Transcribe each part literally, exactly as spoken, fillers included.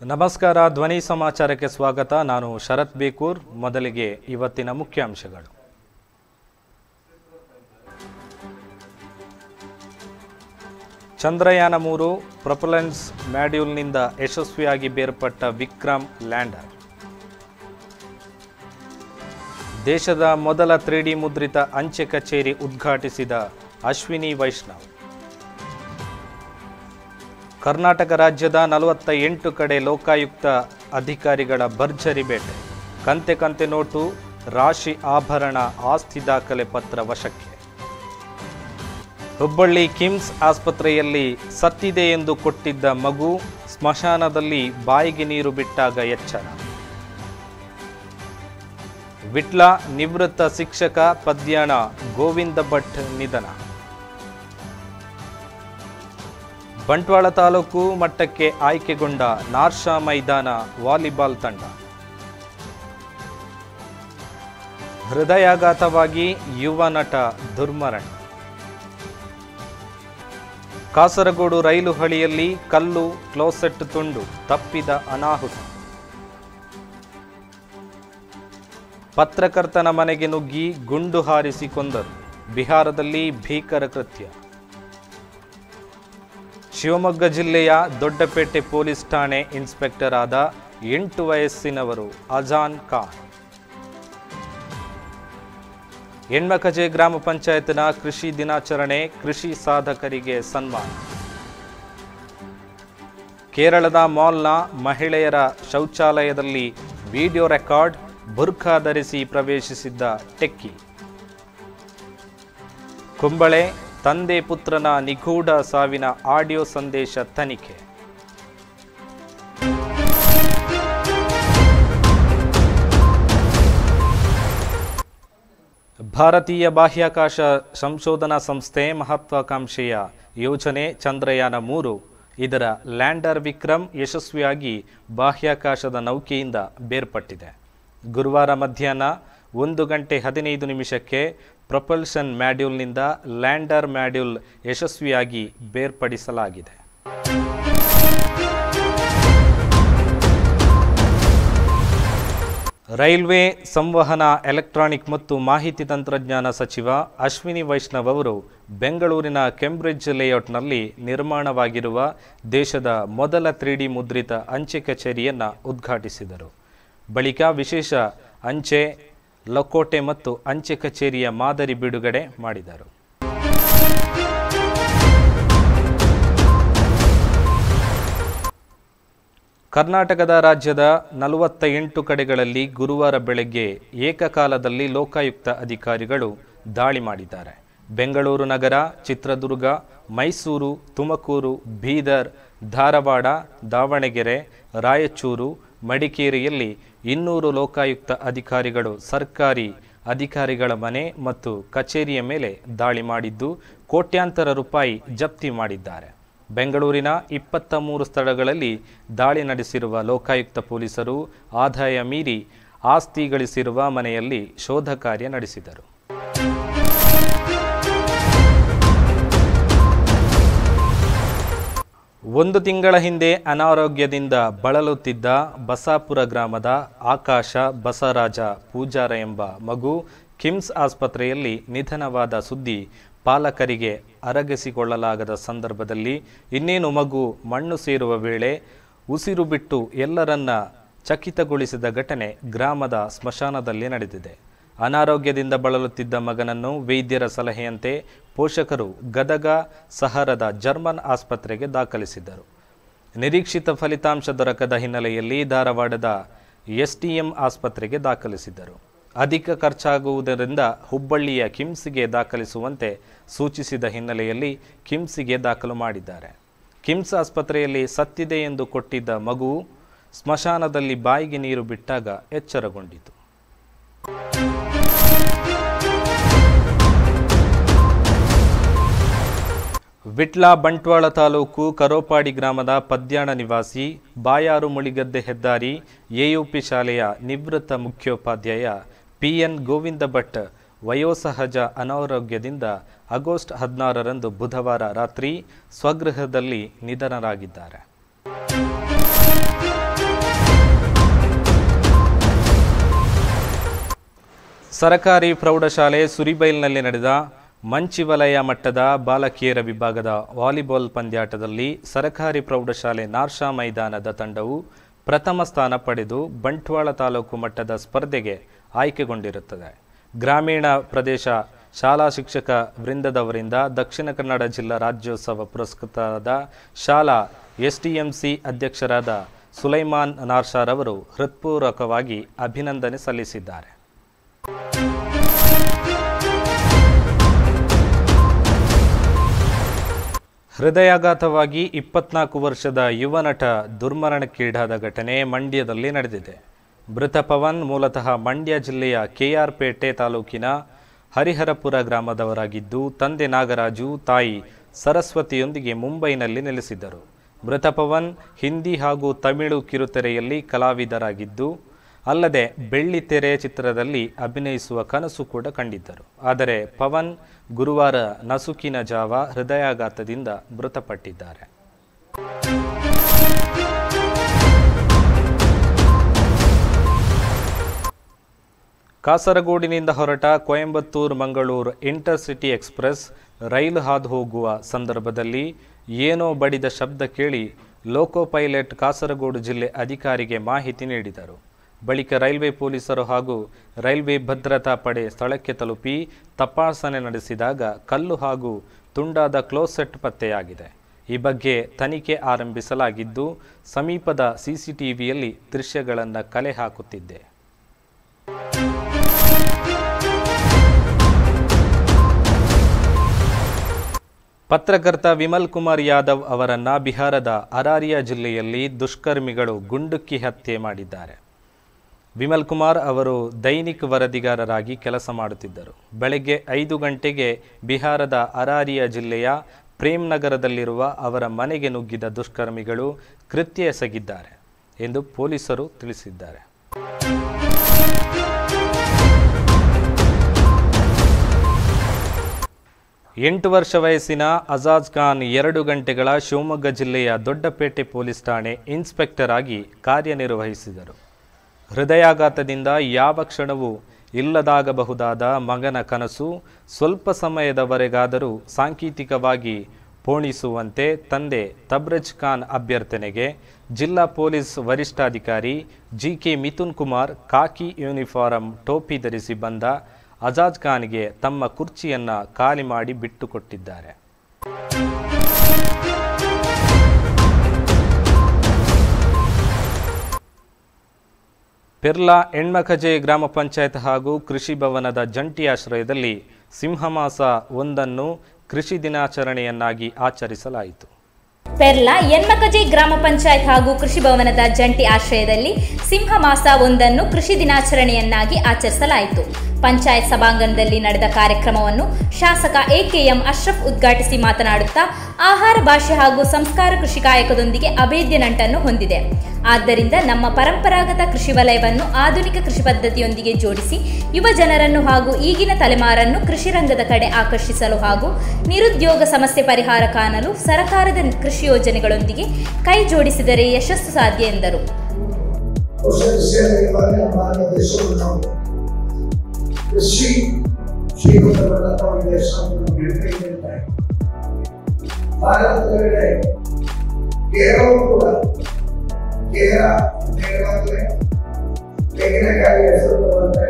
ನಮಸ್ಕಾರ ಧ್ವನಿ ಸಮಾಚಾರಕ್ಕೆ ಸ್ವಾಗತ. ನಾನು ಶರತ್ ಬೇಕೂರ್. ಮೊದಲಿಗೆ ಇವತ್ತಿನ ಮುಖ್ಯಾಂಶಗಳು. ಚಂದ್ರಯಾನ ಮೂರು ಪ್ರೊಪೆಲೆನ್ಸ್ ಮಾಡ್ಯೂಲ್ನಿಂದ ಯಶಸ್ವಿಯಾಗಿ ಬೇರ್ಪಟ್ಟ ವಿಕ್ರಮ್ ಲ್ಯಾಂಡರ್. ದೇಶದ ಮೊದಲ ತ್ರೀ ಡಿ ಮುದ್ರಿತ ಅಂಚೆ ಕಚೇರಿ ಉದ್ಘಾಟಿಸಿದ ಅಶ್ವಿನಿ ವೈಷ್ಣವ್. ಕರ್ನಾಟಕ ರಾಜ್ಯದ ನಲವತ್ತ ಎಂಟು ಕಡೆ ಲೋಕಾಯುಕ್ತ ಅಧಿಕಾರಿಗಳ ಭರ್ಜರಿ ಬೇಟೆ. ಕಂತೆ ಕಂತೆ ನೋಟು, ರಾಶಿ ಆಭರಣ, ಆಸ್ತಿ ದಾಖಲೆ ಪತ್ರ ವಶಕ್ಕೆ. ಹುಬ್ಬಳ್ಳಿ ಕಿಮ್ಸ್ ಆಸ್ಪತ್ರೆಯಲ್ಲಿ ಸತ್ತಿದೆ ಎಂದು ಕೊಟ್ಟಿದ್ದ ಮಗು ಸ್ಮಶಾನದಲ್ಲಿ ಬಾಯಿಗೆ ನೀರು ಬಿಟ್ಟಾಗ ಎಚ್ಚರ. ವಿಟ್ಲ ನಿವೃತ್ತ ಶಿಕ್ಷಕ ಪದ್ಯಾಣ ಗೋವಿಂದ ಭಟ್ ನಿಧನ. ಬಂಟ್ವಾಳ ತಾಲೂಕು ಮಟ್ಟಕ್ಕೆ ಆಯ್ಕೆಗೊಂಡ ನಾರ್ಷಾ ಮೈದಾನ ವಾಲಿಬಾಲ್ ತಂಡ. ಹೃದಯಾಘಾತವಾಗಿ ಯುವ ನಟ ದುರ್ಮರಣ. ಕಾಸರಗೋಡು ರೈಲು ಹಳಿಯಲ್ಲಿ ಕಲ್ಲು ಕ್ಲೋಸೆಟ್ ತುಂಡು, ತಪ್ಪಿದ ಅನಾಹುತ. ಪತ್ರಕರ್ತನ ಮನೆಗೆ ನುಗ್ಗಿ ಗುಂಡು ಹಾರಿಸಿ ಕೊಂದರು. ಬಿಹಾರದಲ್ಲಿ ಭೀಕರ ಕೃತ್ಯ. ಶಿವಮೊಗ್ಗ ಜಿಲ್ಲೆಯ ದೊಡ್ಡಪೇಟೆ ಪೊಲೀಸ್ ಠಾಣೆ ಇನ್ಸ್ಪೆಕ್ಟರ್ ಆದ ಎಂಟು ವಯಸ್ಸಿನವರು ಅಜಾನ್ ಖಾನ್. ಹೆಣ್ಮಕಜೆ ಗ್ರಾಮ ಪಂಚಾಯತ್ನ ಕೃಷಿ ದಿನಾಚರಣೆ, ಕೃಷಿ ಸಾಧಕರಿಗೆ ಸನ್ಮಾನ. ಕೇರಳದ ಮಾಲ್ನ ಮಹಿಳೆಯರ ಶೌಚಾಲಯದಲ್ಲಿ ವಿಡಿಯೋ ರೆಕಾರ್ಡ್, ಬುರ್ಖಾ ಧರಿಸಿ ಪ್ರವೇಶಿಸಿದ್ದ ಟೆಕ್ಕಿ. ಕುಂಬಳೆ ತಂದೆ ಪುತ್ರನ ನಿಗೂಢ ಸಾವಿನ ಆಡಿಯೋ ಸಂದೇಶ ತನಿಖೆ. ಭಾರತೀಯ ಬಾಹ್ಯಾಕಾಶ ಸಂಶೋಧನಾ ಸಂಸ್ಥೆ ಮಹತ್ವಾಕಾಂಕ್ಷೆಯ ಯೋಜನೆ ಚಂದ್ರಯಾನ ಮೂರು ಇದರ ಲ್ಯಾಂಡರ್ ವಿಕ್ರಮ್ ಯಶಸ್ವಿಯಾಗಿ ಬಾಹ್ಯಾಕಾಶದ ನೌಕೆಯಿಂದ ಬೇರ್ಪಟ್ಟಿದೆ. ಗುರುವಾರ ಮಧ್ಯಾಹ್ನ ಒಂದು ಗಂಟೆ ಹದಿನೈದು ನಿಮಿಷಕ್ಕೆ ಪ್ರೊಪಲ್ಷನ್ ಮಾಡ್ಯೂಲ್ನಿಂದ ಲ್ಯಾಂಡರ್ ಮಾಡ್ಯೂಲ್ ಯಶಸ್ವಿಯಾಗಿ ಬೇರ್ಪಡಿಸಲಾಗಿದೆ. ರೈಲ್ವೆ, ಸಂವಹನ, ಎಲೆಕ್ಟ್ರಾನಿಕ್ ಮತ್ತು ಮಾಹಿತಿ ತಂತ್ರಜ್ಞಾನ ಸಚಿವ ಅಶ್ವಿನಿ ವೈಷ್ಣವ್ ಅವರು ಬೆಂಗಳೂರಿನ ಕೇಂಬ್ರಿಡ್ಜ್ ಲೇಔಟ್ನಲ್ಲಿ ನಿರ್ಮಾಣವಾಗಿರುವ ದೇಶದ ಮೊದಲ ತ್ರೀ ಡಿ ಮುದ್ರಿತ ಅಂಚೆ ಕಚೇರಿಯನ್ನು ಉದ್ಘಾಟಿಸಿದರು. ಬಳಿಕ ವಿಶೇಷ ಅಂಚೆ ಲಕೋಟೆ ಮತ್ತು ಅಂಚೆ ಕಚೇರಿಯ ಮಾದರಿ ಬಿಡುಗಡೆ ಮಾಡಿದರು. ಕರ್ನಾಟಕದ ರಾಜ್ಯದ ನಲವತ್ತ ಎಂಟು ಕಡೆಗಳಲ್ಲಿ ಗುರುವಾರ ಬೆಳಗ್ಗೆ ಏಕಕಾಲದಲ್ಲಿ ಲೋಕಾಯುಕ್ತ ಅಧಿಕಾರಿಗಳು ದಾಳಿ ಮಾಡಿದ್ದಾರೆ. ಬೆಂಗಳೂರು ನಗರ, ಚಿತ್ರದುರ್ಗ, ಮೈಸೂರು, ತುಮಕೂರು, ಬೀದರ್, ಧಾರವಾಡ, ದಾವಣಗೆರೆ, ರಾಯಚೂರು, ಮಡಿಕೇರಿಯಲ್ಲಿ ಇನ್ನೂರು ಲೋಕಾಯುಕ್ತ ಅಧಿಕಾರಿಗಳು ಸರ್ಕಾರಿ ಅಧಿಕಾರಿಗಳ ಮನೆ ಮತ್ತು ಕಚೇರಿಯ ಮೇಲೆ ದಾಳಿ ಮಾಡಿದ್ದು ಕೋಟ್ಯಾಂತರ ರೂಪಾಯಿ ಜಪ್ತಿ ಮಾಡಿದ್ದಾರೆ. ಬೆಂಗಳೂರಿನ ಇಪ್ಪತ್ತ ಮೂರು ಸ್ಥಳಗಳಲ್ಲಿ ದಾಳಿ ನಡೆಸಿರುವ ಲೋಕಾಯುಕ್ತ ಪೊಲೀಸರು ಆದಾಯ ಮೀರಿ ಆಸ್ತಿ ಗಳಿಸಿರುವ ಮನೆಯಲ್ಲಿ ಶೋಧ ಕಾರ್ಯ ನಡೆಸಿದರು. ಒಂದು ತಿಂಗಳ ಹಿಂದೆ ಅನಾರೋಗ್ಯದಿಂದ ಬಳಲುತ್ತಿದ್ದ ಬಸಾಪುರ ಗ್ರಾಮದ ಆಕಾಶ ಬಸವರಾಜ ಪೂಜಾರ ಎಂಬ ಮಗು ಕಿಮ್ಸ್ ಆಸ್ಪತ್ರೆಯಲ್ಲಿ ನಿಧನವಾದ ಸುದ್ದಿ ಪಾಲಕರಿಗೆ ಅರಗಿಸಿಕೊಳ್ಳಲಾಗದ ಸಂದರ್ಭದಲ್ಲಿ ಇನ್ನೇನು ಮಗು ಮಣ್ಣು ಸೇರುವ ವೇಳೆ ಉಸಿರು ಬಿಟ್ಟು ಎಲ್ಲರನ್ನ ಚಕಿತಗೊಳಿಸಿದ ಘಟನೆ ಗ್ರಾಮದ ಸ್ಮಶಾನದಲ್ಲಿ ನಡೆದಿದೆ. ಅನಾರೋಗ್ಯದಿಂದ ಬಳಲುತ್ತಿದ್ದ ಮಗನನ್ನು ವೈದ್ಯರ ಸಲಹೆಯಂತೆ ಪೋಷಕರು ಗದಗ ಸಹರದ ಜರ್ಮನ್ ಆಸ್ಪತ್ರೆಗೆ ದಾಖಲಿಸಿದ್ದರು. ನಿರೀಕ್ಷಿತ ಫಲಿತಾಂಶ ದೊರಕದ ಹಿನ್ನೆಲೆಯಲ್ಲಿ ಧಾರವಾಡದ ಎಸ್ಟಿಎಂ ಆಸ್ಪತ್ರೆಗೆ ದಾಖಲಿಸಿದ್ದರು. ಅಧಿಕ ಖರ್ಚಾಗುವುದರಿಂದ ಹುಬ್ಬಳ್ಳಿಯ ಕಿಮ್ಸ್ಗೆ ದಾಖಲಿಸುವಂತೆ ಸೂಚಿಸಿದ ಹಿನ್ನೆಲೆಯಲ್ಲಿ ಕಿಮ್ಸ್ಗೆ ದಾಖಲು ಮಾಡಿದ್ದಾರೆ. ಕಿಮ್ಸ್ ಆಸ್ಪತ್ರೆಯಲ್ಲಿ ಸತ್ತಿದೆ ಎಂದು ಕೊಟ್ಟಿದ್ದ ಮಗು ಸ್ಮಶಾನದಲ್ಲಿ ಬಾಯಿಗೆ ನೀರು ಬಿಟ್ಟಾಗ ಎಚ್ಚರಗೊಂಡಿತು. ವಿಟ್ಲ ಬಂಟ್ವಾಳ ತಾಲೂಕು ಕರೋಪಾಡಿ ಗ್ರಾಮದ ಪದ್ಯಾಣ ನಿವಾಸಿ ಬಾಯಾರು ಮುಳಿಗದ್ದೆ ಹೆದ್ದಾರಿ ಎಯುಪಿ ಶಾಲೆಯ ನಿವೃತ್ತ ಮುಖ್ಯೋಪಾಧ್ಯಾಯ ಪಿಎನ್ ಗೋವಿಂದ ಭಟ್ ವಯೋಸಹಜ ಅನಾರೋಗ್ಯದಿಂದ ಆಗಸ್ಟ್ ಹದಿನಾರರಂದು ಬುಧವಾರ ರಾತ್ರಿ ಸ್ವಗೃಹದಲ್ಲಿ ನಿಧನರಾಗಿದ್ದಾರೆ. ಸರಕಾರಿ ಪ್ರೌಢಶಾಲೆ ಸುರಿಬೈಲ್ನಲ್ಲಿ ನಡೆದ ಮಂಚಿವಲಯ ಮಟ್ಟದ ಬಾಲಕಿಯರ ವಿಭಾಗದ ವಾಲಿಬಾಲ್ ಪಂದ್ಯಾಟದಲ್ಲಿ ಸರಕಾರಿ ಪ್ರೌಢಶಾಲೆ ನಾರ್ಷಾ ಮೈದಾನದ ತಂಡವು ಪ್ರಥಮ ಸ್ಥಾನ ಪಡೆದು ಬಂಟ್ವಾಳ ತಾಲೂಕು ಮಟ್ಟದ ಸ್ಪರ್ಧೆಗೆ ಆಯ್ಕೆಗೊಂಡಿರುತ್ತದೆ. ಗ್ರಾಮೀಣ ಪ್ರದೇಶ ಶಾಲಾ ಶಿಕ್ಷಕ ವೃಂದದವರಿಂದ ದಕ್ಷಿಣ ಕನ್ನಡ ಜಿಲ್ಲಾ ರಾಜ್ಯೋತ್ಸವ ಪುರಸ್ಕೃತರಾದ ಶಾಲಾ ಎಸ್ಡಿಎಂಸಿ ಅಧ್ಯಕ್ಷರಾದ ಸುಲೈಮಾನ್ ನಾರ್ಷಾರವರು ಹೃತ್ಪೂರ್ವಕವಾಗಿ ಅಭಿನಂದನೆ ಸಲ್ಲಿಸಿದ್ದಾರೆ. ಹೃದಯಾಘಾತವಾಗಿ ಇಪ್ಪತ್ನಾಲ್ಕು ವರ್ಷದ ಯುವ ನಟ ದುರ್ಮರಣಕ್ಕೀಡಾದ ಘಟನೆ ಮಂಡ್ಯದಲ್ಲಿ ನಡೆದಿದೆ. ಮೃತ ಪವನ್ ಮೂಲತಃ ಮಂಡ್ಯ ಜಿಲ್ಲೆಯ ಕೆಆರ್ ಪೇಟೆ ತಾಲೂಕಿನ ಹರಿಹರಪುರ ಗ್ರಾಮದವರಾಗಿದ್ದು, ತಂದೆ ನಾಗರಾಜು, ತಾಯಿ ಸರಸ್ವತಿಯೊಂದಿಗೆ ಮುಂಬೈನಲ್ಲಿ ನೆಲೆಸಿದ್ದರು. ಮೃತ ಪವನ್ ಹಿಂದಿ ಹಾಗೂ ತಮಿಳು ಕಿರುತೆರೆಯಲ್ಲಿ ಕಲಾವಿದರಾಗಿದ್ದು, ಅಲ್ಲದೆ ಬೆಳ್ಳಿತೆರೆ ಚಿತ್ರದಲ್ಲಿ ಅಭಿನಯಿಸುವ ಕನಸು ಕೂಡ ಕಂಡಿದ್ದರು. ಆದರೆ ಪವನ್ ಗುರುವಾರ ನಸುಕಿನ ಜಾವ ಹೃದಯಾಘಾತದಿಂದ ಮೃತಪಟ್ಟಿದ್ದಾರೆ. ಕಾಸರಗೋಡಿನಿಂದ ಹೊರಟ ಕೊಯಂಬತ್ತೂರು ಮಂಗಳೂರು ಇಂಟರ್ಸಿಟಿ ಎಕ್ಸ್ಪ್ರೆಸ್ ರೈಲು ಹಾದು ಹೋಗುವ ಸಂದರ್ಭದಲ್ಲಿ ಏನೋ ಬಡಿದ ಶಬ್ದ ಕೇಳಿ ಲೋಕೋ ಪೈಲಟ್ ಕಾಸರಗೋಡು ಜಿಲ್ಲೆ ಅಧಿಕಾರಿಗೆ ಮಾಹಿತಿ ನೀಡಿದರು. ಬಳಿಕ ರೈಲ್ವೆ ಪೊಲೀಸರು ಹಾಗೂ ರೈಲ್ವೆ ಭದ್ರತಾ ಪಡೆ ಸ್ಥಳಕ್ಕೆ ತಲುಪಿ ತಪಾಸಣೆ ನಡೆಸಿದಾಗ ಕಲ್ಲು ಹಾಗೂ ತುಂಡಾದ ಕ್ಲೋಸೆಟ್ ಪತ್ತೆಯಾಗಿದೆ. ಈ ಬಗ್ಗೆ ತನಿಖೆ ಆರಂಭಿಸಲಾಗಿದ್ದು, ಸಮೀಪದ ಸಿಸಿಟಿವಿಯಲ್ಲಿ ದೃಶ್ಯಗಳನ್ನು ಕಲೆ ಹಾಕುತ್ತಿದೆ. ಪತ್ರಕರ್ತ ವಿಮಲ್ ಕುಮಾರ್ ಯಾದವ್ ಅವರನ್ನು ಬಿಹಾರದ ಅರಾರಿಯಾ ಜಿಲ್ಲೆಯಲ್ಲಿ ದುಷ್ಕರ್ಮಿಗಳು ಗುಂಡುಕ್ಕಿ ಹತ್ಯೆ ಮಾಡಿದ್ದಾರೆ. ವಿಮಲ್ ಕುಮಾರ್ ಅವರು ದೈನಿಕ್ ವರದಿಗಾರರಾಗಿ ಕೆಲಸ ಮಾಡುತ್ತಿದ್ದರು. ಬೆಳಗ್ಗೆ ಐದು ಗಂಟೆಗೆ ಬಿಹಾರದ ಅರಾರಿಯಾ ಜಿಲ್ಲೆಯ ಪ್ರೇಮ್ ನಗರದಲ್ಲಿರುವ ಅವರ ಮನೆಗೆ ನುಗ್ಗಿದ ದುಷ್ಕರ್ಮಿಗಳು ಕೃತ್ಯ ಎಸಗಿದ್ದಾರೆ ಎಂದು ಪೊಲೀಸರು ತಿಳಿಸಿದ್ದಾರೆ. ಎಂಟು ವರ್ಷ ವಯಸ್ಸಿನ ಅಜಾಜ್ ಖಾನ್ ಎರಡು ಗಂಟೆಗಳ ಶಿವಮೊಗ್ಗ ಜಿಲ್ಲೆಯ ದೊಡ್ಡಪೇಟೆ ಪೊಲೀಸ್ ಠಾಣೆ ಇನ್ಸ್ಪೆಕ್ಟರ್ ಆಗಿ ಕಾರ್ಯನಿರ್ವಹಿಸಿದರು. ಹೃದಯಾಘಾತದಿಂದ ಯಾವ ಕ್ಷಣವೂ ಇಲ್ಲದಾಗಬಹುದಾದ ಮಗನ ಕನಸು ಸ್ವಲ್ಪ ಸಮಯದವರೆಗಾದರೂ ಸಾಂಕೇತಿಕವಾಗಿ ಪೋಣಿಸುವಂತೆ ತಂದೆ ತಬ್ರಜ್ ಖಾನ್ ಅಭ್ಯರ್ಥನೆಗೆ ಜಿಲ್ಲಾ ಪೊಲೀಸ್ ವರಿಷ್ಠಾಧಿಕಾರಿ ಜಿ ಕೆ ಮಿಥುನ್ ಕುಮಾರ್ ಕಾಕಿ ಯೂನಿಫಾರಂ ಟೋಪಿ ಧರಿಸಿ ಬಂದ ಅಜಾಜ್ ಖಾನ್ಗೆ ತಮ್ಮ ಕುರ್ಚಿಯನ್ನು ಖಾಲಿ ಮಾಡಿ ಬಿಟ್ಟುಕೊಟ್ಟಿದ್ದಾರೆ. ಪೆರ್ಲಾ ಎಣ್ಮಕಜೆ ಗ್ರಾಮ ಪಂಚಾಯತ್ ಹಾಗೂ ಕೃಷಿ ಭವನದ ಜಂಟಿ ಆಶ್ರಯದಲ್ಲಿ ಸಿಂಹಮಾಸ ಒಂದನ್ನು ಕೃಷಿ ದಿನಾಚರಣೆಯನ್ನಾಗಿ ಆಚರಿಸಲಾಯಿತು. ಪೆರ್ಲಾ ಎಣ್ಮಕಜೆ ಗ್ರಾಮ ಪಂಚಾಯತ್ ಹಾಗೂ ಕೃಷಿ ಭವನದ ಜಂಟಿ ಆಶ್ರಯದಲ್ಲಿ ಸಿಂಹಮಾಸ ಒಂದನ್ನು ಕೃಷಿ ದಿನಾಚರಣೆಯನ್ನಾಗಿ ಆಚರಿಸಲಾಯಿತು. ಪಂಚಾಯತ್ ಸಭಾಂಗಣದಲ್ಲಿ ನಡೆದ ಕಾರ್ಯಕ್ರಮವನ್ನು ಶಾಸಕ ಎಕೆಎಂ ಅಶ್ರಫ್ ಉದ್ಘಾಟಿಸಿ ಮಾತನಾಡುತ್ತಾ, ಆಹಾರ ಭಾಷೆ ಹಾಗೂ ಸಂಸ್ಕಾರ ಕೃಷಿ ಕಾಯಕದೊಂದಿಗೆ ಅಭೇದ್ಯ ನಂಟನ್ನು ಹೊಂದಿದೆ. ಆದ್ದರಿಂದ ನಮ್ಮ ಪರಂಪರಾಗತ ಕೃಷಿ ವಲಯವನ್ನು ಆಧುನಿಕ ಕೃಷಿ ಪದ್ಧತಿಯೊಂದಿಗೆ ಜೋಡಿಸಿ ಯುವ ಜನರನ್ನು ಹಾಗೂ ಈಗಿನ ತಲೆಮಾರನ್ನು ಕೃಷಿ ರಂಗದ ಕಡೆ ಆಕರ್ಷಿಸಲು ಹಾಗೂ ನಿರುದ್ಯೋಗ ಸಮಸ್ಯೆ ಪರಿಹಾರ ಕಾಣಲು ಸರ್ಕಾರದ ಕೃಷಿ ಯೋಜನೆಗಳೊಂದಿಗೆ ಕೈ ಜೋಡಿಸಿದರೆ ಯಶಸ್ಸು ಸಾಧ್ಯ ಎಂದರು. कृषि ಭಾರತದೊಳಗಡೆ ಕೇರಳ ಕೂಡ ಕೇರಳ ನೇರವಾಗಲೇ ತೆಂಗಿನಕಾಯಿ ಹೆಸರು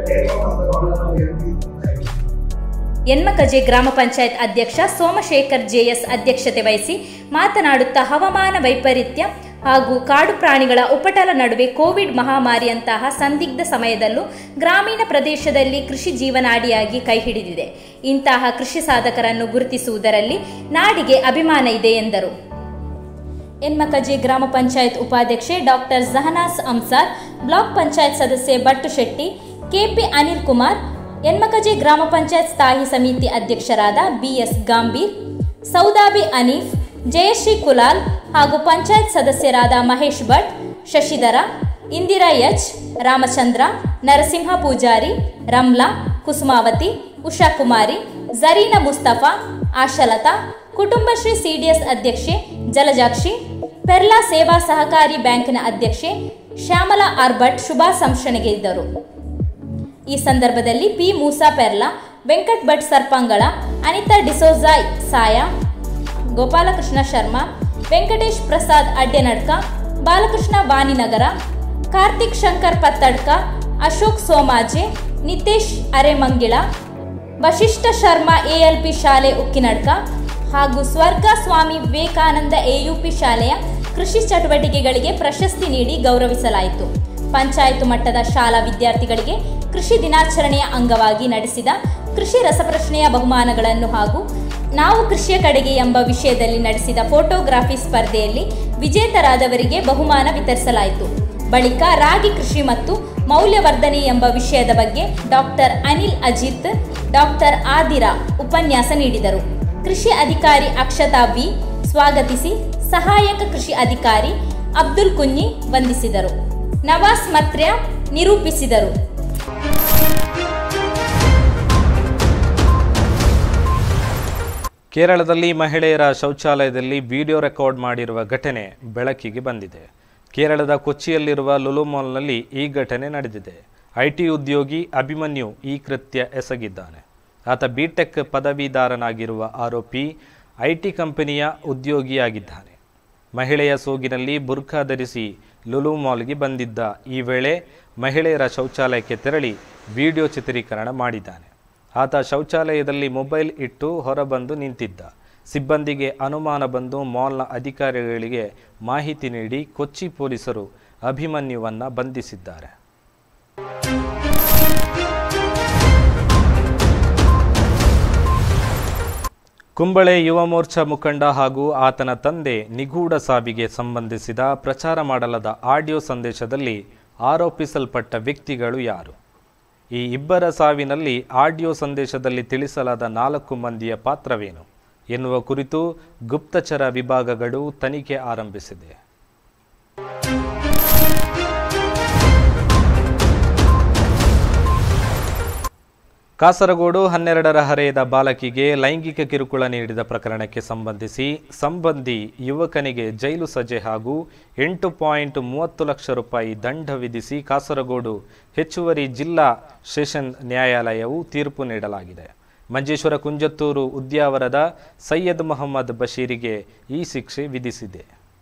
ಎಣ್ಮಕಜೆ ಗ್ರಾಮ ಪಂಚಾಯತ್ ಅಧ್ಯಕ್ಷ ಸೋಮಶೇಖರ್ ಜೆಎಸ್ ಅಧ್ಯಕ್ಷತೆ ವಹಿಸಿ ಮಾತನಾಡುತ್ತಾ, ಹವಾಮಾನ ವೈಪರೀತ್ಯ ಹಾಗೂ ಕಾಡು ಪ್ರಾಣಿಗಳ ಉಪಟಳ ನಡುವೆ ಕೋವಿಡ್ ಮಹಾಮಾರಿಯಂತಹ ಸಂದಿಗ್ಧ ಸಮಯದಲ್ಲೂ ಗ್ರಾಮೀಣ ಪ್ರದೇಶದಲ್ಲಿ ಕೃಷಿ ಜೀವನಾಡಿಯಾಗಿ ಕೈ ಹಿಡಿದಿದೆ. ಇಂತಹ ಕೃಷಿ ಸಾಧಕರನ್ನು ಗುರುತಿಸುವುದರಲ್ಲಿ ನಾಡಿಗೆ ಅಭಿಮಾನ ಇದೆ ಎಂದರು. ಎಣ್ಮಕಜೆ ಗ್ರಾಮ ಪಂಚಾಯತ್ ಉಪಾಧ್ಯಕ್ಷೆ ಡಾಕ್ಟರ್ ಜಹನಾಸ್ ಅಂಸಾರ್, ಬ್ಲಾಕ್ ಪಂಚಾಯತ್ ಸದಸ್ಯೆ ಬಟ್ಟು ಶೆಟ್ಟಿ, ಕೆಪಿ ಅನಿಲ್ ಕುಮಾರ್, ಎಣ್ಮಕಜೆ ಗ್ರಾಮ ಪಂಚಾಯತ್ ಸ್ಥಾಯಿ ಸಮಿತಿ ಅಧ್ಯಕ್ಷರಾದ ಬಿಎಸ್ ಗಾಂಭೀರ್, ಸೌದಾಬಿ ಅನೀಫ್, ಜಯಶ್ರೀ ಕುಲಾಲ್ ಹಾಗೂ ಪಂಚಾಯತ್ ಸದಸ್ಯರಾದ ಮಹೇಶ್ ಭಟ್, ಶಶಿಧರ, ಇಂದಿರಾ ಎಚ್, ರಾಮಚಂದ್ರ, ನರಸಿಂಹ ಪೂಜಾರಿ, ರಮ್ಲಾ, ಕುಸುಮಾವತಿ, ಉಷಾ ಕುಮಾರಿ, ಜರೀನಾ ಮುಸ್ತಫಾ, ಆಶಲತಾ, ಕುಟುಂಬಶ್ರೀ ಸಿಡಿಎಸ್ ಅಧ್ಯಕ್ಷೆ ಜಲಜಾಕ್ಷಿ, ಪೆರ್ಲಾ ಸೇವಾ ಸಹಕಾರಿ ಬ್ಯಾಂಕ್ನ ಅಧ್ಯಕ್ಷೆ ಶ್ಯಾಮಲಾ ಆರ್ ಭಟ್ ಶುಭಾಶಂಸನೆಗೆ ಇದ್ದರು. ಈ ಸಂದರ್ಭದಲ್ಲಿ ಪಿ ಮೂಸಾ ಪೆರ್ಲಾ, ವೆಂಕಟ್ ಭಟ್ ಸರ್ಪಂಗಳ, ಅನಿತಾ ಡಿಸೋಜಾ ಸಾಯ, ಗೋಪಾಲಕೃಷ್ಣ ಶರ್ಮಾ, ವೆಂಕಟೇಶ್ ಪ್ರಸಾದ್ ಅಡ್ಡೆನಡ್ಕ, ಬಾಲಕೃಷ್ಣ ವಾಣಿನಗರ, ಕಾರ್ತಿಕ್ ಶಂಕರ್ ಪತ್ತಡ್ಕ, ಅಶೋಕ್ ಸೋಮಾಜೆ, ನಿತೇಶ್ ಅರೆಮಂಗಿಳ, ವಶಿಷ್ಠ ಶರ್ಮಾ ಎಎಲ್ಪಿ ಶಾಲೆ ಉಕ್ಕಿನಡ್ಕ ಹಾಗೂ ಸ್ವರ್ಗ ಸ್ವಾಮಿ ವಿವೇಕಾನಂದ ಎಯುಪಿ ಶಾಲೆಯ ಕೃಷಿ ಚಟುವಟಿಕೆಗಳಿಗೆ ಪ್ರಶಸ್ತಿ ನೀಡಿ ಗೌರವಿಸಲಾಯಿತು. ಪಂಚಾಯತ್ ಮಟ್ಟದ ಶಾಲಾ ವಿದ್ಯಾರ್ಥಿಗಳಿಗೆ ಕೃಷಿ ದಿನಾಚರಣೆಯ ಅಂಗವಾಗಿ ನಡೆಸಿದ ಕೃಷಿ ರಸಪ್ರಶ್ನೆಯ ಬಹುಮಾನಗಳನ್ನು ಹಾಗೂ ನಾವು ಕೃಷಿಯ ಕಡೆಗೆ ಎಂಬ ವಿಷಯದಲ್ಲಿ ನಡೆಸಿದ ಫೋಟೋಗ್ರಾಫಿ ಸ್ಪರ್ಧೆಯಲ್ಲಿ ವಿಜೇತರಾದವರಿಗೆ ಬಹುಮಾನ ವಿತರಿಸಲಾಯಿತು. ಬಳಿಕ ರಾಗಿ ಕೃಷಿ ಮತ್ತು ಮೌಲ್ಯವರ್ಧನೆ ಎಂಬ ವಿಷಯದ ಬಗ್ಗೆ ಡಾಕ್ಟರ್ ಅನಿಲ್ ಅಜಿತ್, ಡಾಕ್ಟರ್ ಆದಿರಾ ಉಪನ್ಯಾಸ ನೀಡಿದರು. ಕೃಷಿ ಅಧಿಕಾರಿ ಅಕ್ಷತಾ ವಿ ಸ್ವಾಗತಿಸಿ ಸಹಾಯಕ ಕೃಷಿ ಅಧಿಕಾರಿ ಅಬ್ದುಲ್ ಕುಂಜಿ ವಂದಿಸಿದರು. ನವಾಸ್ ಮತ್ರ್ಯ ನಿರೂಪಿಸಿದರು. ಕೇರಳದಲ್ಲಿ ಮಹಿಳೆಯರ ಶೌಚಾಲಯದಲ್ಲಿ ವಿಡಿಯೋ ರೆಕಾರ್ಡ್ ಮಾಡಿರುವ ಘಟನೆ ಬೆಳಕಿಗೆ ಬಂದಿದೆ. ಕೇರಳದ ಕೊಚ್ಚಿಯಲ್ಲಿರುವ ಲುಲು ಮಾಲ್ನಲ್ಲಿ ಈ ಘಟನೆ ನಡೆದಿದೆ. ಐಟಿ ಉದ್ಯೋಗಿ ಅಭಿಮನ್ಯು ಈ ಕೃತ್ಯ ಎಸಗಿದ್ದಾನೆ. ಆತ ಬಿಟೆಕ್ ಪದವೀಧರನಾಗಿರುವ ಆರೋಪಿ ಐಟಿ ಕಂಪನಿಯ ಉದ್ಯೋಗಿಯಾಗಿದ್ದಾನೆ. ಮಹಿಳೆಯ ಸೋಗಿನಲ್ಲಿ ಬುರ್ಖಾ ಧರಿಸಿ ಲುಲು ಮಾಲ್ಗೆ ಬಂದಿದ್ದ ಈ ವೇಳೆ ಮಹಿಳೆಯರ ಶೌಚಾಲಯಕ್ಕೆ ತೆರಳಿ ವಿಡಿಯೋ ಚಿತ್ರೀಕರಣ ಮಾಡಿದ್ದಾನೆ. ಆತ ಶೌಚಾಲಯದಲ್ಲಿ ಮೊಬೈಲ್ ಇಟ್ಟು ಹೊರಬಂದು ನಿಂತಿದ್ದ. ಸಿಬ್ಬಂದಿಗೆ ಅನುಮಾನ ಬಂದು ಮಾಲ್ನ ಅಧಿಕಾರಿಗಳಿಗೆ ಮಾಹಿತಿ ನೀಡಿ ಕೊಚ್ಚಿ ಪೊಲೀಸರು ಅಭಿಮನ್ಯುವನ್ನು ಬಂಧಿಸಿದ್ದಾರೆ. ಕುಂಬಳೆ ಯುವ ಮೋರ್ಚಾ ಮುಖಂಡ ಹಾಗೂ ಆತನ ತಂದೆ ನಿಗೂಢ ಸಾವಿಗೆ ಸಂಬಂಧಿಸಿದ ಪ್ರಚಾರ ಮಾಡಲಾದ ಆಡಿಯೋ ಸಂದೇಶದಲ್ಲಿ ಆರೋಪಿಸಲ್ಪಟ್ಟ ವ್ಯಕ್ತಿಗಳು ಯಾರು? ಈ ಇಬ್ಬರ ಸಾವಿನಲ್ಲಿ ಆಡಿಯೋ ಸಂದೇಶದಲ್ಲಿ ತಿಳಿಸಲಾದ ನಾಲ್ಕು ಮಂದಿಯ ಪಾತ್ರವೇನು ಎನ್ನುವ ಕುರಿತು ಗುಪ್ತಚರ ವಿಭಾಗಗಳು ತನಿಖೆ ಆರಂಭಿಸಿದೆ. ಕಾಸರಗೋಡು ಹನ್ನೆರಡರ ಹರೆಯದ ಬಾಲಕಿಗೆ ಲೈಂಗಿಕ ಕಿರುಕುಳ ನೀಡಿದ ಪ್ರಕರಣಕ್ಕೆ ಸಂಬಂಧಿಸಿ ಸಂಬಂಧಿ ಯುವಕನಿಗೆ ಜೈಲು ಸಜೆ ಹಾಗೂ ಎಂಟು ಪಾಯಿಂಟ್ ಮೂವತ್ತು ಲಕ್ಷ ರೂಪಾಯಿ ದಂಡ ವಿಧಿಸಿ ಕಾಸರಗೋಡು ಹೆಚ್ಚುವರಿ ಜಿಲ್ಲಾ ಸೆಷನ್ ನ್ಯಾಯಾಲಯವು ತೀರ್ಪು ನೀಡಲಾಗಿದೆ. ಮಂಜೇಶ್ವರ ಕುಂಜತ್ತೂರು ಉದ್ಯಾವರದ ಸೈಯದ್ ಮೊಹಮ್ಮದ್ ಬಶೀರಿಗೆ ಈ ಶಿಕ್ಷೆ ವಿಧಿಸಿದೆ.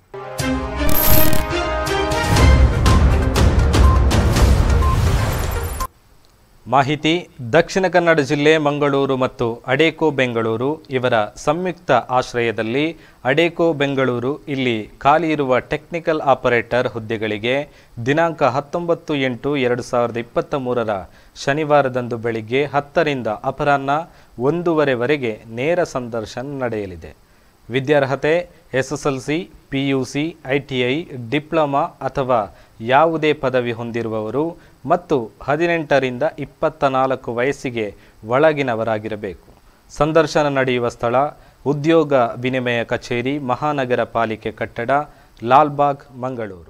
ಮಾಹಿತಿ: ದಕ್ಷಿಣ ಕನ್ನಡ ಜಿಲ್ಲೆ ಮಂಗಳೂರು ಮತ್ತು ಅಡೇಕೋ ಬೆಂಗಳೂರು ಇವರ ಸಂಯುಕ್ತ ಆಶ್ರಯದಲ್ಲಿ ಅಡೇಕೋ ಬೆಂಗಳೂರು ಇಲ್ಲಿ ಖಾಲಿ ಇರುವ ಟೆಕ್ನಿಕಲ್ ಆಪರೇಟರ್ ಹುದ್ದೆಗಳಿಗೆ ದಿನಾಂಕ ಹತ್ತೊಂಬತ್ತು ಎಂಟು ಎರಡು ಸಾವಿರದ ಇಪ್ಪತ್ತ ಮೂರರ ಶನಿವಾರದಂದು ಬೆಳಿಗ್ಗೆ ಹತ್ತರಿಂದ ಅಪರಾಹ್ನ ಒಂದೂವರೆವರೆಗೆ ನೇರ ಸಂದರ್ಶನ ನಡೆಯಲಿದೆ. ವಿದ್ಯಾರ್ಹತೆ S S L C, P U C, I T I, diploma ಅಥವಾ ಯಾವುದೇ ಪದವಿ ಹೊಂದಿರುವವರು ಮತ್ತು ಹದಿನೆಂಟರಿಂದ ಇಪ್ಪತ್ತ ನಾಲ್ಕು ವಯಸ್ಸಿಗೆ ಒಳಗಿನವರಾಗಿರಬೇಕು. ಸಂದರ್ಶನ ನಡೆಯುವ ಸ್ಥಳ ಉದ್ಯೋಗ ವಿನಿಮಯ ಕಚೇರಿ, ಮಹಾನಗರ ಪಾಲಿಕೆ ಕಟ್ಟಡ, ಲಾಲ್ಬಾಗ್, ಮಂಗಳೂರು.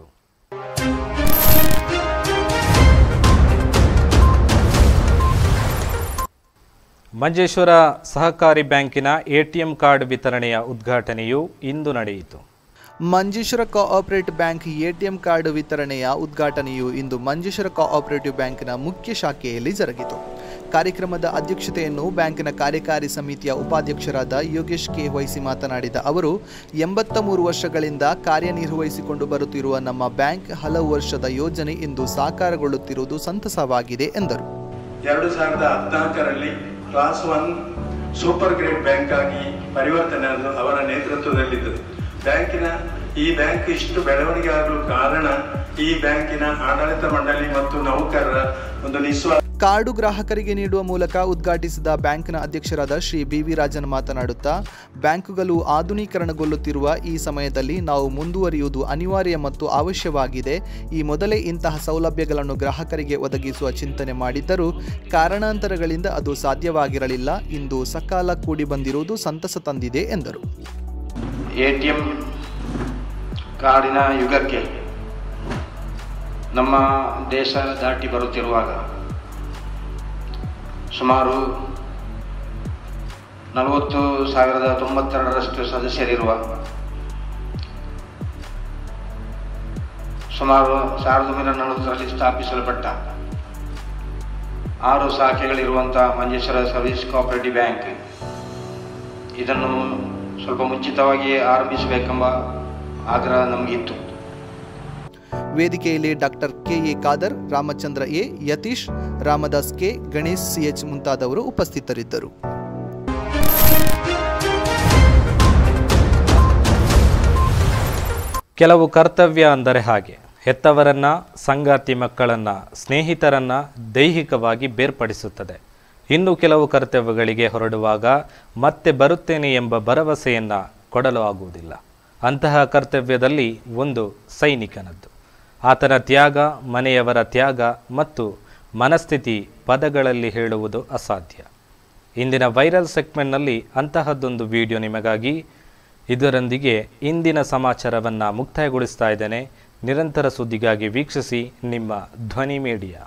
ಮಂಜೇಶ್ವರ ಸಹಕಾರಿ ಬ್ಯಾಂಕಿನ ಎಟಿಎಂ ಕಾರ್ಡ್ ವಿತರಣೆಯ ಉದ್ಘಾಟನೆಯು ಇಂದು ನಡೆಯಿತು. Manjeshwar cooperative bank ATM card ವಿತರಣೆಯ ಉದ್ಘಾಟನೆಯು ಇಂದು ಮಂಜೇಶ್ವರ ಕೋಆಪರೇಟಿವ್ ಬ್ಯಾಂಕಿನ ಮುಖ್ಯ ಶಾಖೆಯಲ್ಲಿ ಜರುಗಿತು. ಕಾರ್ಯಕ್ರಮದ ಅಧ್ಯಕ್ಷತೆಯನ್ನು ಬ್ಯಾಂಕಿನ ಕಾರ್ಯಕಾರಿ ಸಮಿತಿಯ ಉಪಾಧ್ಯಕ್ಷರಾದ ಯೋಗೇಶ್ ಕೆ ವಹಿಸಿ ಮಾತನಾಡಿದ ಅವರು, ಎಂಬತ್ತ ಮೂರು ವರ್ಷಗಳಿಂದ ಕಾರ್ಯನಿರ್ವಹಿಸಿಕೊಂಡು ಬರುತ್ತಿರುವ ನಮ್ಮ ಬ್ಯಾಂಕ್ ಹಲವು ವರ್ಷದ ಯೋಜನೆ ಇಂದು ಸಾಕಾರಗೊಳ್ಳುತ್ತಿರುವುದು ಸಂತಸವಾಗಿದೆ ಎಂದರು. ಎರಡು ಸಾವಿರದ ಹದಿನಾಲ್ಕರಲ್ಲಿ class one super grade bank ಆಗಿ ಪರಿವರ್ತನೆ ಅವರ ನೇತೃತ್ವದಲ್ಲಿದ್ದರು. ಬ್ಯಾಂಕಿನ ಈ ಬ್ಯಾಂಕ್ ಇಷ್ಟು ಬೆಳವಣಿಗೆ ಆಗಲು ಕಾರಣ ಈ ಬ್ಯಾಂಕಿನ ಆಡಳಿತ ಮಂಡಳಿ ಮತ್ತು ನೌಕರರ ಒಂದು ನಿಸ್ವಾರ್ಥ. ಕಾರ್ಡು ಗ್ರಾಹಕರಿಗೆ ನೀಡುವ ಮೂಲಕ ಉದ್ಘಾಟಿಸಿದ ಬ್ಯಾಂಕ್ನ ಅಧ್ಯಕ್ಷರಾದ ಶ್ರೀ ಬಿ ವಿ ರಾಜನ್ ಮಾತನಾಡುತ್ತಾ, ಬ್ಯಾಂಕುಗಳು ಆಧುನೀಕರಣಗೊಳ್ಳುತ್ತಿರುವ ಈ ಸಮಯದಲ್ಲಿ ನಾವು ಮುಂದುವರಿಯುವುದು ಅನಿವಾರ್ಯ ಮತ್ತು ಅವಶ್ಯವಾಗಿದೆ. ಈ ಮೊದಲೇ ಇಂತಹ ಸೌಲಭ್ಯಗಳನ್ನು ಗ್ರಾಹಕರಿಗೆ ಒದಗಿಸುವ ಚಿಂತನೆ ಮಾಡಿದ್ದರೂ ಕಾರಣಾಂತರಗಳಿಂದ ಅದು ಸಾಧ್ಯವಾಗಿರಲಿಲ್ಲ. ಇಂದು ಸಕಾಲ ಕೂಡಿ ಬಂದಿರುವುದು ಸಂತಸ ತಂದಿದೆ ಎಂದರು. ಎಟಿಎಂ ಕಾರ್ಡಿನ ಯುಗಕ್ಕೆ ನಮ್ಮ ದೇಶ ದಾಟಿ ಬರುತ್ತಿರುವಾಗ ಸುಮಾರು ನಲವತ್ತು ಸಾವಿರದ ತೊಂಬತ್ತೆರಡರಷ್ಟು ಸದಸ್ಯರಿರುವ ಸುಮಾರು ಸಾವಿರದ ಒಂಬೈನೂರ ನಲವತ್ತರಲ್ಲಿ ಸ್ಥಾಪಿಸಲ್ಪಟ್ಟ ಆರು ಶಾಖೆಗಳಿರುವಂಥ ಮಂಜೇಶ್ವರ ಸರ್ವಿಸ್ ಕೋಆಪರೇಟಿವ್ ಬ್ಯಾಂಕ್ ಇದನ್ನು ಸ್ವಲ್ಪ ಮುಂಚಿತವಾಗಿ ಆರಂಭಿಸಬೇಕೆಂಬ ಆಗ್ರಹ ನಮಗಿತ್ತು. ವೇದಿಕೆಯಲ್ಲಿ doctor K A Khader, Ramachandra A, Yathish, Ramdas K, Ganesh C H ಮುಂತಾದವರು ಉಪಸ್ಥಿತರಿದ್ದರು. ಕೆಲವು ಕರ್ತವ್ಯ ಅಂದರೆ ಹಾಗೆ ಹೆತ್ತವರನ್ನ, ಸಂಗಾತಿ ಮಕ್ಕಳನ್ನ, ಸ್ನೇಹಿತರನ್ನ ದೈಹಿಕವಾಗಿ ಬೇರ್ಪಡಿಸುತ್ತದೆ. ಇನ್ನು ಕೆಲವು ಕರ್ತವ್ಯಗಳಿಗೆ ಹೊರಡುವಾಗ ಮತ್ತೆ ಬರುತ್ತೇನೆ ಎಂಬ ಭರವಸೆಯನ್ನು ಕೊಡಲು ಆಗುವುದಿಲ್ಲ. ಅಂತಹ ಕರ್ತವ್ಯದಲ್ಲಿ ಒಂದು ಸೈನಿಕನದ್ದು. ಆತನ ತ್ಯಾಗ, ಮನೆಯವರ ತ್ಯಾಗ ಮತ್ತು ಮನಸ್ಥಿತಿ ಪದಗಳಲ್ಲಿ ಹೇಳುವುದು ಅಸಾಧ್ಯ. ಇಂದಿನ ವೈರಲ್ ಸೆಗ್ಮೆಂಟ್ನಲ್ಲಿ ಅಂತಹದ್ದೊಂದು ವಿಡಿಯೋ ನಿಮಗಾಗಿ. ಇದರೊಂದಿಗೆ ಇಂದಿನ ಸಮಾಚಾರವನ್ನು ಮುಕ್ತಾಯಗೊಳಿಸ್ತಾ ಇದ್ದೇನೆ. ನಿರಂತರ ಸುದ್ದಿಗಾಗಿ ವೀಕ್ಷಿಸಿ ನಿಮ್ಮ ಧ್ವನಿ ಮೀಡಿಯಾ.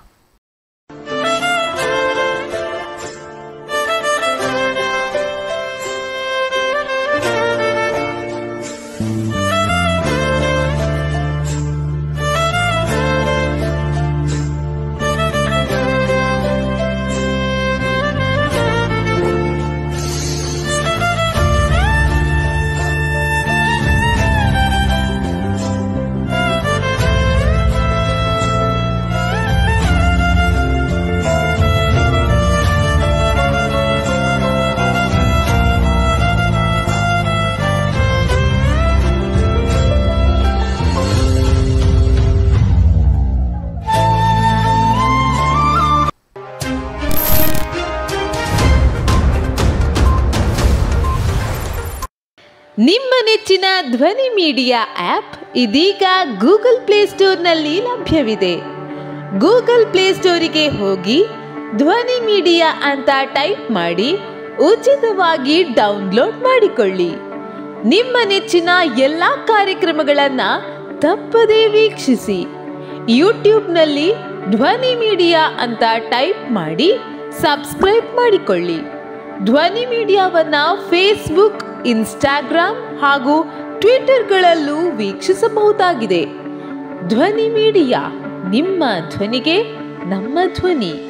ನಿಮ್ಮ ನೆಚ್ಚಿನ ಧ್ವನಿ ಮೀಡಿಯಾ ಆಪ್ ಇದೀಗ ಗೂಗಲ್ ಪ್ಲೇಸ್ಟೋರ್ನಲ್ಲಿ ಲಭ್ಯವಿದೆ. ಗೂಗಲ್ ಪ್ಲೇಸ್ಟೋರಿಗೆ ಹೋಗಿ ಧ್ವನಿ ಮೀಡಿಯಾ ಅಂತ ಟೈಪ್ ಮಾಡಿ ಉಚಿತವಾಗಿ ಡೌನ್ಲೋಡ್ ಮಾಡಿಕೊಳ್ಳಿ. ನಿಮ್ಮ ನೆಚ್ಚಿನ ಎಲ್ಲ ಕಾರ್ಯಕ್ರಮಗಳನ್ನ ತಪ್ಪದೇ ವೀಕ್ಷಿಸಿ. ಯೂಟ್ಯೂಬ್ನಲ್ಲಿ ಧ್ವನಿ ಮೀಡಿಯಾ ಅಂತ ಟೈಪ್ ಮಾಡಿ ಸಬ್ಸ್ಕ್ರೈಬ್ ಮಾಡಿಕೊಳ್ಳಿ. ಧ್ವನಿ ಮೀಡಿಯಾವನ್ನ ಫೇಸ್ಬುಕ್, ಇನ್ಸ್ಟಾಗ್ರಾಮ್ ಹಾಗೂ ಟ್ವಿಟರ್ಗಳಲ್ಲೂ ವೀಕ್ಷಿಸಬಹುದಾಗಿದೆ. ಧ್ವನಿ ಮೀಡಿಯಾ, ನಿಮ್ಮ ಧ್ವನಿಗೆ ನಮ್ಮ ಧ್ವನಿ.